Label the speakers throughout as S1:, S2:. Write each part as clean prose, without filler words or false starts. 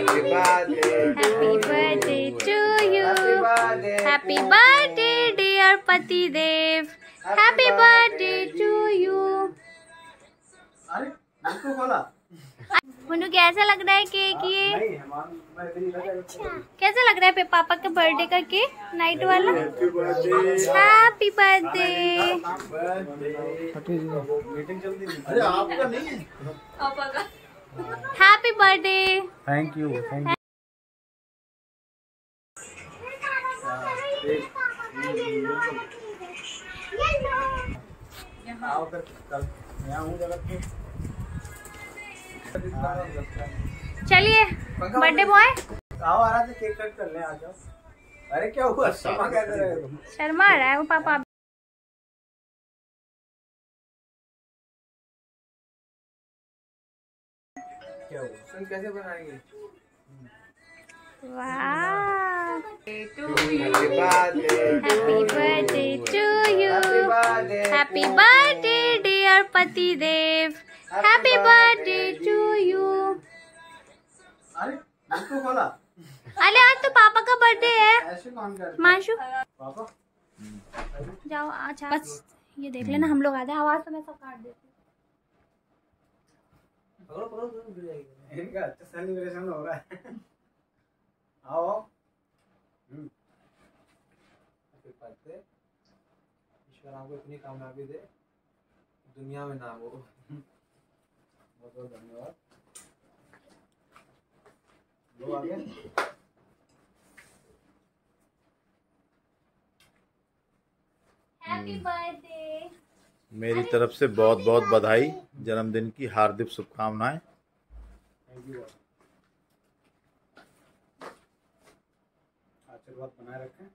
S1: Birthday to you. Happy birthday dear पतिदेव। Happy birthday to you. Munnu कैसा लग रहा है केक ये? कैसा लग रहा है पापा के बर्थडे का केक नाइट वाला? Happy birthday. Happy birthday.
S2: Thank you.
S1: चलिए बर्थडे बॉय
S2: आओ आराम से केक कट कर ले। आ जाओ। अरे क्या हुआ? शर्मा क्या कर रहे हो?
S1: शर्मा रहा है वो पापा।
S2: क्या हुआ? सुन कैसे बनाएंगे?
S1: वाह।
S2: Happy birthday
S1: to you. Happy birthday dear पतिदेव। Happy birthday to you.
S2: अरे इसको खोला।
S1: अरे आज तो पापा का बर्थडे है।
S2: ऐसे कौन करता है?
S1: मांशु
S2: पापा
S1: जाओ। अच्छा बस ये देख लेना हम लोग आते हैं। आवाज तो मैं सब काट देती हूँ।
S2: इनका अच्छा सेलिब्रेशन हो रहा है। आओ। ईश्वर आपको इतनी कामयाबी दे दुनिया में ना हो। बहुत बहुत धन्यवाद। लो आगे।
S1: Happy birthday.
S3: मेरी तरफ से बहुत बहुत बधाई। जन्मदिन की हार्दिक शुभकामनाएं।
S2: Thank you. आशीर्वाद बनाए रखें।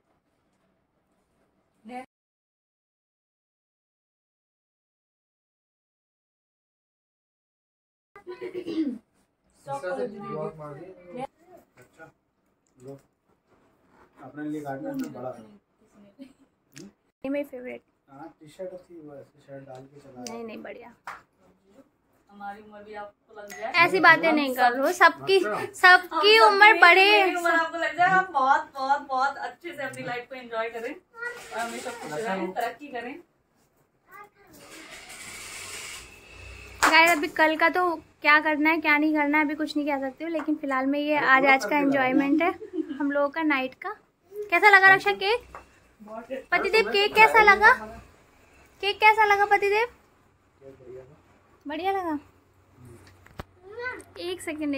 S2: अच्छा लो अपने लिए काटना है बड़ा है।
S1: ये मेरी फेवरेट।
S2: हाँ टी शर्ट थी वो ऐसे शर्ट डाल के चला।
S1: नहीं बढ़िया।
S4: हमारी उम्र भी आपको लग जाए।
S1: ऐसी बातें नहीं कर रहे हो। सबकी उम्र बड़े।
S4: उम्र आपको लग जाए। आप बहुत बहुत बहुत अच्छे से अपनी लाइफ को एंजॉय करें और हमेशा खुश रहें, तरक्की करें।
S1: गाइस अभी कल का तो क्या करना है क्या नहीं करना है अभी कुछ नहीं कह सकती हूँ, लेकिन फिलहाल में ये आज का एंजॉयमेंट है हम लोगों का नाइट का। कैसा लगा रक्षा केक? पतिदेव केक कैसा लगा? केक कैसा लगा पतिदेव? बढ़िया लगा। एक सेकंड।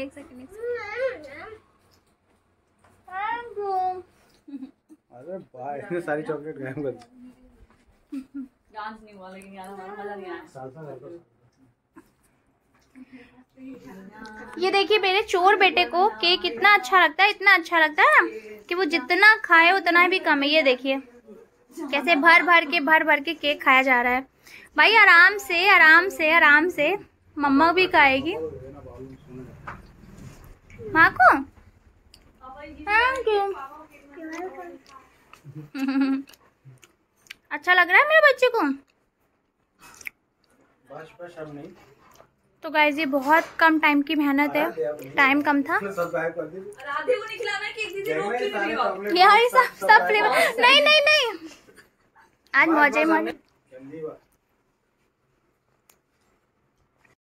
S2: अरे भाई इतने सारी चॉकलेट गायब कर दी।
S4: डांस नहीं हुआ लेकिन यार हमारा मजा नहीं आया।
S1: ये देखिए मेरे चोर बेटे को केक इतना अच्छा लगता है ना कि वो जितना खाए उतना भी कम है। ये देखिए कैसे भर भर के केक खाया जा रहा है। भाई आराम से मम्मा भी खाएगी। माँ को थैंक यू। अच्छा लग रहा है मेरे बच्चे को।
S2: बस अब नहीं।
S1: तो गाइस ये बहुत कम टाइम की मेहनत है। टाइम कम था।
S4: राधे को नहीं खिलाना है केक। दीदी रोक क्यों नहीं रही हो?
S1: यार सब फ्लेवर नहीं आज मौजे